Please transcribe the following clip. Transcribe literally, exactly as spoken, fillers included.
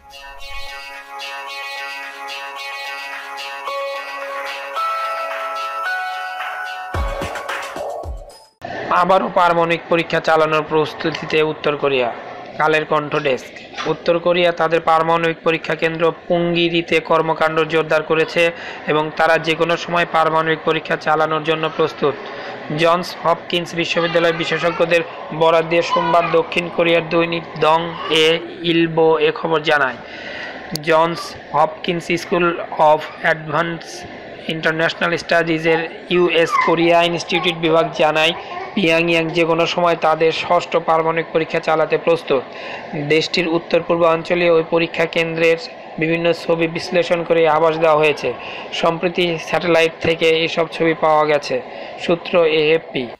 আবারও পারমাণবিক পরীক্ষা চালানোর প্রস্তুতিতে উত্তর কোরিয়া। কালের কণ্ঠ ডেস্ক। উত্তর কোরিয়া তাদের পারমাণবিক পরীক্ষা কেন্দ্র পুঙ্গিরিতে কর্মকাণ্ড জোরদার করেছে এবং তারা যে কোনো সময় পারমাণবিক পরীক্ষা চালানোর জন্য প্রস্তুত। জনস হপকিন্স বিশ্ববিদ্যালয়ের বিশেষজ্ঞদের বরাত দিয়ে সোমবার দক্ষিণ কোরিয়ার দৈনিক দং এ ইলবো এ খবর জানায়। Johns Hopkins School of Advanced International স্টাডিজের ইউএস কোরিয়া ইনস্টিটিউট বিভাগ জানায়, পিয়াংইয়াং যে কোনো সময় তাদের ষষ্ঠ পারমাণবিক পরীক্ষা চালাতে প্রস্তুত। দেশটির উত্তর পূর্বাঞ্চলীয় ওই পরীক্ষা কেন্দ্রের বিভিন্ন ছবি বিশ্লেষণ করে আভাস দেওয়া হয়েছে। সম্প্রতি স্যাটেলাইট থেকে এসব ছবি পাওয়া গেছে। সূত্র এএফপি।